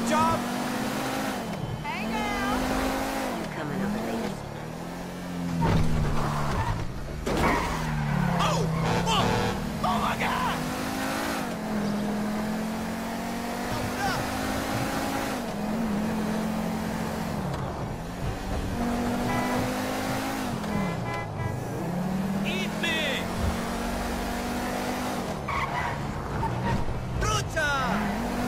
job? Hey, girl. You coming over later? Oh! Oh! Oh my God! Eat me! Bruta!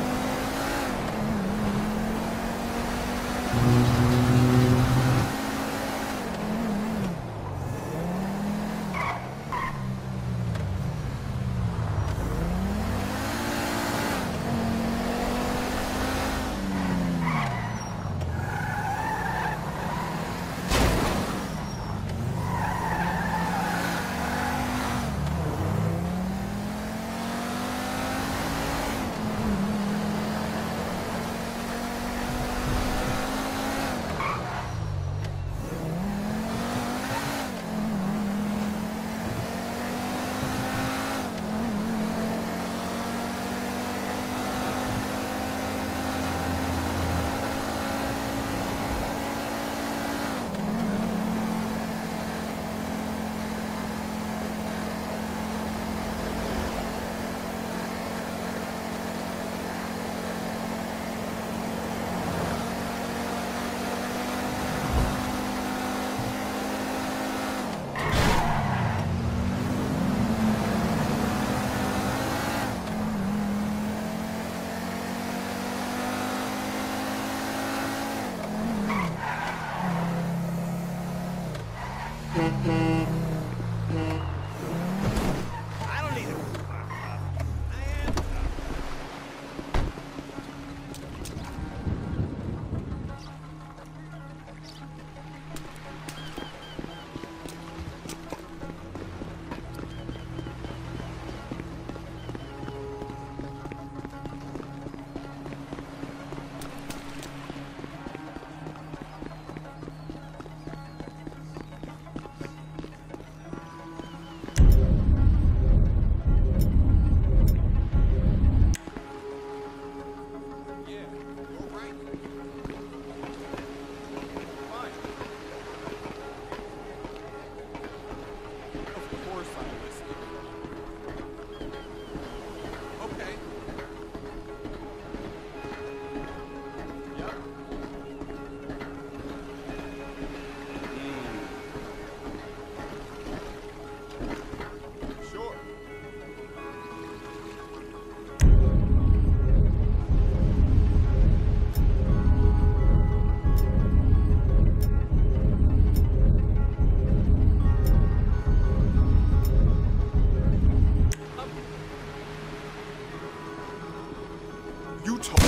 I don't need it. I am. Yeah, you're right. Fine. Of course I'm listening. Okay. Yep. Sure. You told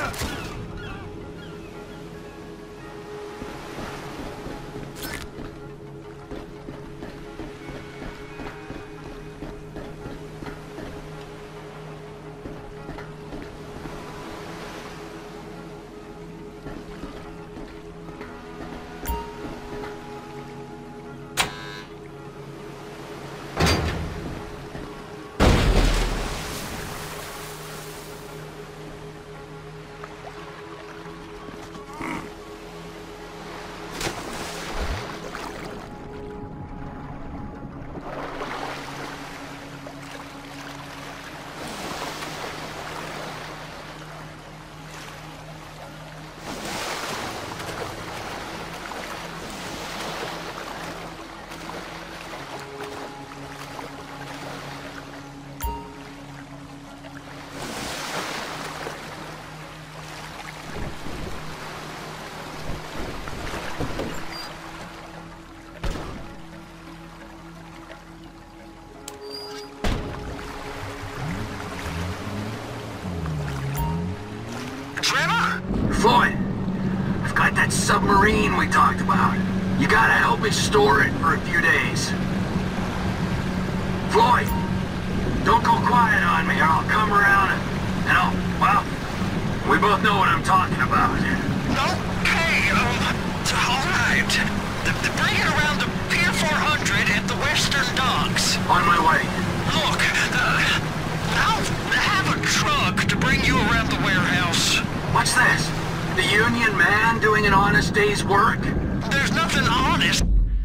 Floyd, I've got that submarine we talked about. You gotta help me store it for a few days. Floyd, don't go quiet on me or I'll come around and I'll, well, we both know what I'm talking about. Okay, all right. Bring it around to Pier 400 at the Western Docks. On my way. Look, I'll have a truck to bring you around the warehouse. What's this? The Union man doing an honest day's work? There's nothing honest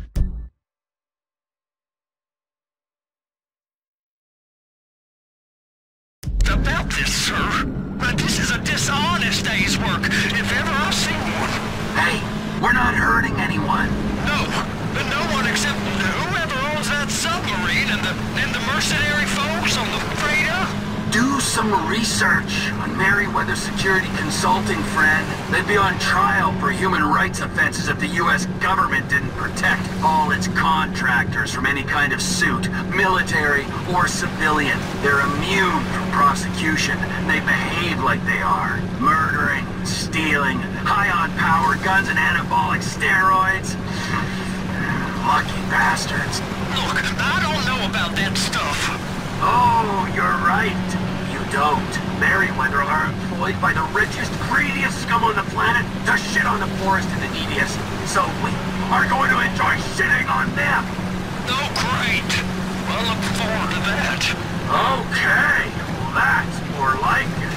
about this, sir. But this is a dishonest day's work, if ever I've seen one. Hey, we're not hurting anyone. No one except whoever owns that submarine and the mercenary folks on the freighter. Do some research on Merryweather Security Consulting, friend. They'd be on trial for human rights offenses if the U.S. government didn't protect all its contractors from any kind of suit, military or civilian. They're immune from prosecution. They behave like they are. Murdering, stealing, high on power, guns and anabolic steroids. Lucky bastards. Look, I don't know about that stuff. Oh, you're right. You don't. Merryweather are employed by the richest, greediest scum on the planet to shit on the poorest and the neediest. So we are going to enjoy shitting on them. Oh, great. Well, look forward to that. Okay, well, that's more like it.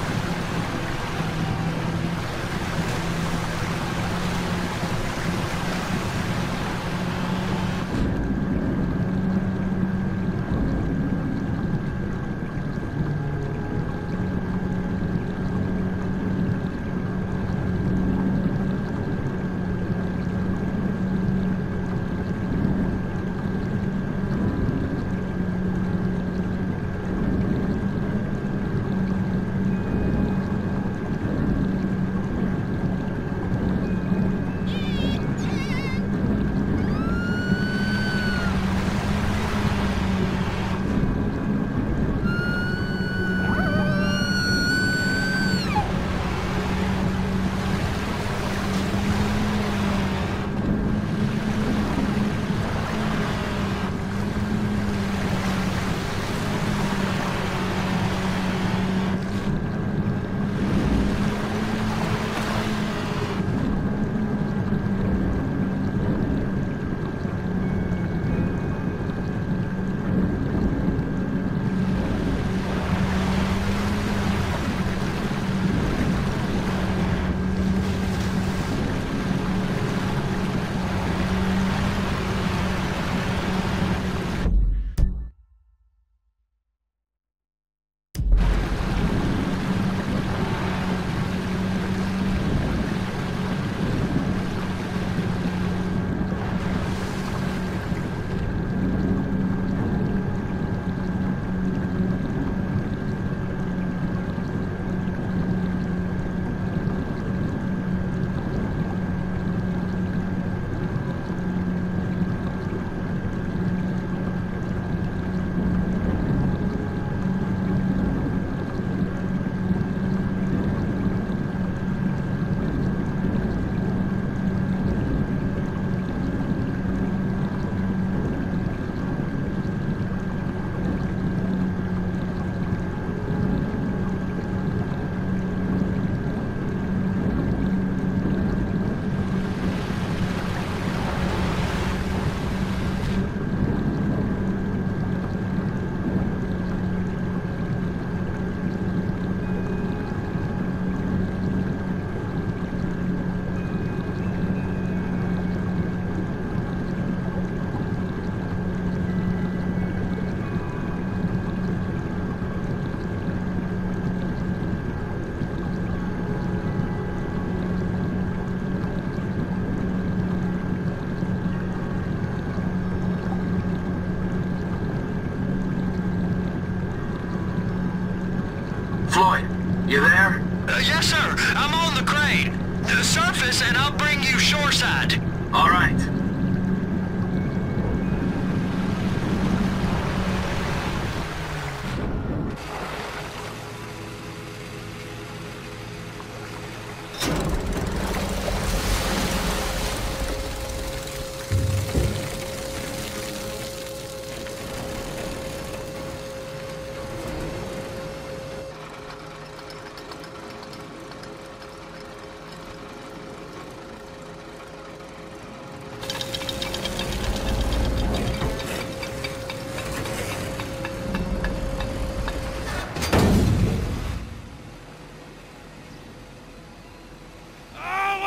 Floyd, you there? Yes, sir. I'm on the crane. Surface and I'll bring you shoreside. All right.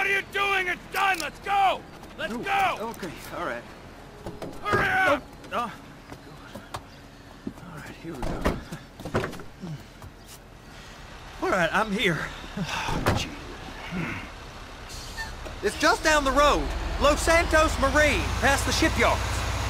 are you doing? It's done! Let's go! Let's go! Okay, all right. Hurry up! Oh, all right, here we go. All right, I'm here. It's just down the road. Los Santos Marine, past the shipyards.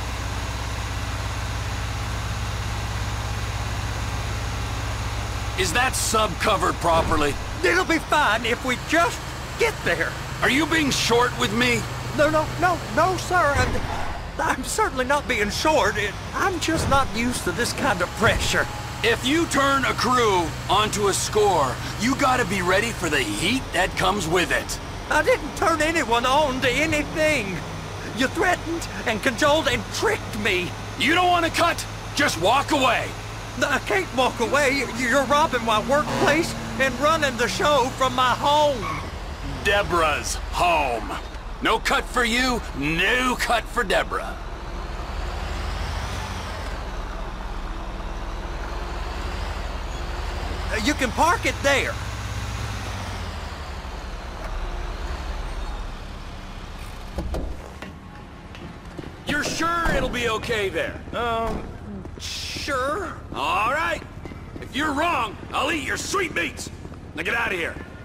Is that sub covered properly? It'll be fine if we just get there. Are you being short with me? No, sir. I'm certainly not being short. I'm just not used to this kind of pressure. If you turn a crew onto a score, you gotta be ready for the heat that comes with it. I didn't turn anyone on to anything. You threatened and cajoled and tricked me. You don't want to cut? Just walk away. I can't walk away. You're robbing my workplace and running the show from my home. Deborah's home. No cut for you, no cut for Deborah. You can park it there. You're sure it'll be okay there? Sure. All right. If you're wrong, I'll eat your sweetmeats. Now get out of here.